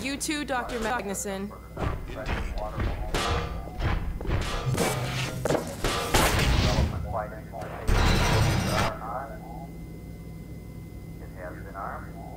You too, Dr. Magnuson. It has been armed.